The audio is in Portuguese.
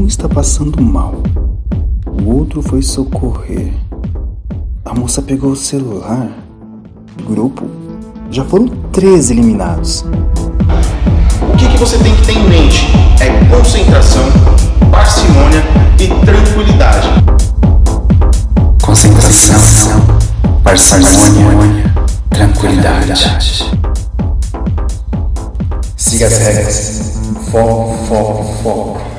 Um está passando mal. O outro foi socorrer. A moça pegou o celular. Grupo. Já foram 3 eliminados. O que você tem que ter em mente é concentração, parcimônia e tranquilidade. Concentração, parcimônia, tranquilidade. Siga as regras. Foco, foco, foco.